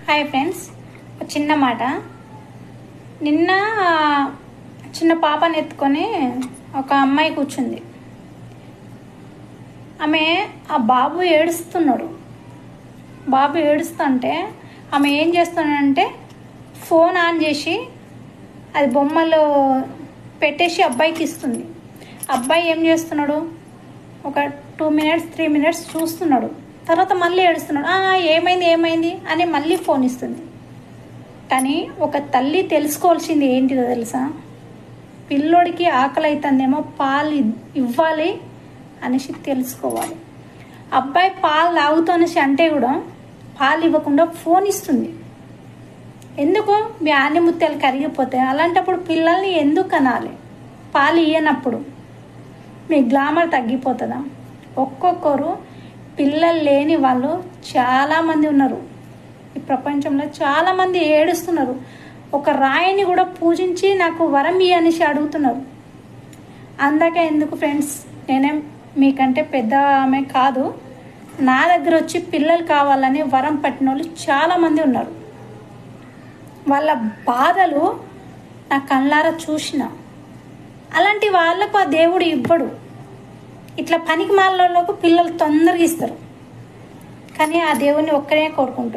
Hi friends, ఒక చిన్న మాట. నిన్న చిన్న పాపని ఎత్తుకొని ఒక అమ్మాయి కూర్చుంది. ఆమె ఆ బాబు ఏడుస్తున్నాడు. బాబు ఏడుస్తుంటే ఆమె ఏం చేస్తున్నాడంటే ఫోన్ ఆన్ చేసి అది బొమ్మలు పెట్టేసి అబ్బాయికి ఇస్తుంది. అబ్బాయి ఏం చేస్తున్నాడు, ఒక 2 minutes 3 minutes చూస్తున్నాడు. తర్వాత మళ్ళీ ఏడుస్తున్నాడు. ఏమైంది అని మళ్ళీ ఫోన్ ఇస్తుంది. కానీ ఒక తల్లి తెలుసుకోవాల్సింది ఏంటిదో తెలుసా, పిల్లోడికి ఆకలి అవుతుందేమో పాలు ఇవ్వాలి అనేసి తెలుసుకోవాలి. అబ్బాయి పాలు తాగుతూ అనేసి అంటే కూడా పాలు ఇవ్వకుండా ఫోన్ ఇస్తుంది. ఎందుకు? మీ ఆనిముత్యాలు కరిగిపోతాయి. అలాంటప్పుడు పిల్లల్ని ఎందుకు అనాలి? పాలు ఇయ్యనప్పుడు మీ గ్లామర్ తగ్గిపోతుందా? ఒక్కొక్కరు పిల్లలు లేని వాళ్ళు చాలామంది ఉన్నారు. ఈ ప్రపంచంలో చాలామంది ఏడుస్తున్నారు. ఒక రాయిని కూడా పూజించి నాకు వరం ఇయ్యనేసి అడుగుతున్నారు. అందుకే ఎందుకు ఫ్రెండ్స్, నేనేం మీకంటే పెద్ద ఆమె కాదు. నా దగ్గర వచ్చి పిల్లలు కావాలని వరం పట్టిన వాళ్ళు చాలామంది ఉన్నారు. వాళ్ళ బాధలు నా కళ్ళారా చూసిన. అలాంటి వాళ్ళకు ఆ దేవుడు ఇవ్వడు. ఇట్లా పనికి మాలకు పిల్లలు తొందరగా ఇస్తారు. కానీ ఆ దేవుని ఒక్కడే కోరుకుంటారు.